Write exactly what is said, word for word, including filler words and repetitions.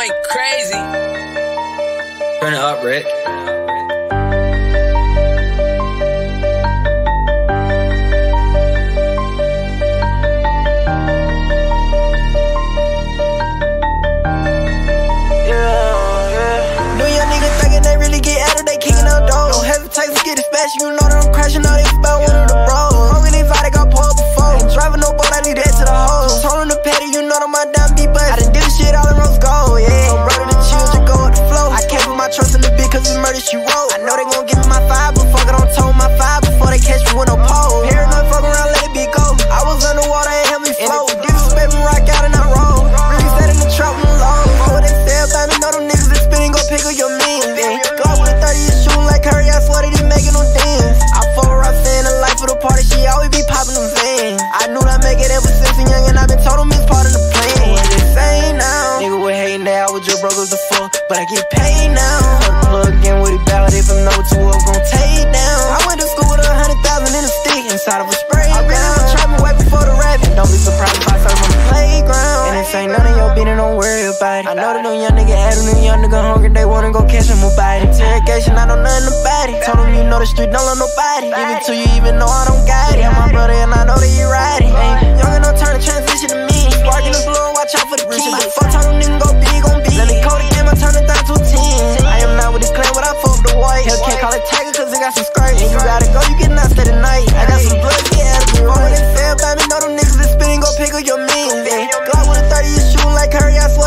going crazy. Turn it up, Ricch. You know that I'm crashing out, it's about one of the bros. Long as they fight, I got pulled before. Ain't driving no boat, I need that to the hole. Told him to petty, you know that my damn beat, but I done did this shit all in rose gold, yeah. So brother, the children go with the flow. I can't put my trust in the bitch, cause it's murder she wrote. I know they gon' give me my five, but fuck it, don't told my five before they catch me with no pole. Paranoid, fuck around, let it be go. I was underwater and help me float. Disrespect me, rock out and I roll. Really set in the trap and low. What they say about me, know them niggas that spinning, go pick up your means, yeah. Glock with a thirty, you shooting like Curry, I swear they be making them dance. I fuck her, I say in the life of the party, she always be popping them veins. I knew that make it ever since a young, and I been told them it's part of the plan. What they say now? Nigga was hating that I was just broke as a fuck, but I get paid now. Put the plug in with it ballad, if I know two up, gon' take down. I went to school with a hundred thousand in a stick inside of a spray. I really was trapping way before the rap, and don't be surprised if I serve on the playground. And this ain't none of your business, don't worry about it. I know that them young nigga at them young nigga hungry, they wanna go catch him about it. Interrogation, I know nothing about it. Told him you know the street don't love nobody. Give it to you even though I don't got it. I'm my brother and I know that you ride it. Young and no turn to transition to me. Sparking the blue, watch out for the key. Fuck time them niggas go big on B. Let me Kodak game, I turn it down to a ten. I am not with this clan, but I fuck the white. Hell can't call it tiger cause it got some skirts. And you gotta go, you get nasty tonight. I got some blood, get out of me. When they say about me, know them niggas that spinning, go pick up your means. Glock with a thirty, you shooting like Curry, I swear